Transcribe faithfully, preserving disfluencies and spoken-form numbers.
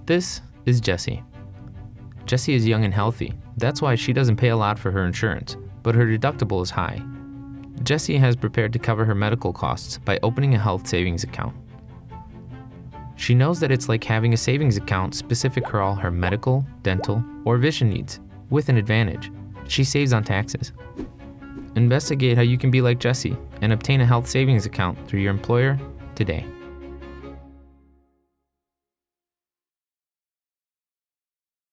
This is Jessie. Jessie is young and healthy. That's why she doesn't pay a lot for her insurance, but her deductible is high. Jessie has prepared to cover her medical costs by opening a health savings account. She knows that it's like having a savings account specific for all her medical, dental, or vision needs, with an advantage. She saves on taxes. Investigate how you can be like Jessie and obtain a health savings account through your employer today.